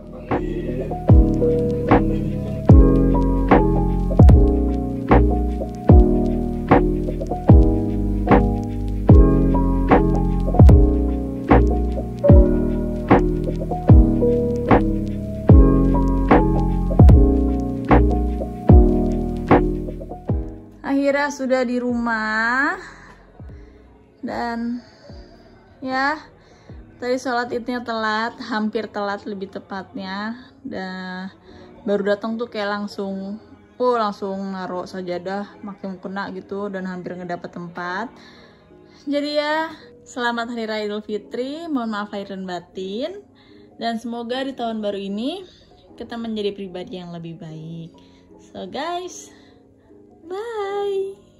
Akhirnya sudah di rumah dan ya tadi sholat idnya telat, hampir telat lebih tepatnya, dan baru datang tuh kayak langsung naruh sajadah makin kena gitu dan hampir ngedapet tempat. Jadi ya selamat Hari Raya Idul Fitri, mohon maaf lahir dan batin, dan semoga di tahun baru ini kita menjadi pribadi yang lebih baik. So guys, bye.